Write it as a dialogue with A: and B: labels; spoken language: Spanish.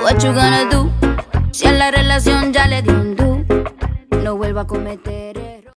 A: what you gonna do? Si en la relación ya le di un do, no vuelva a cometer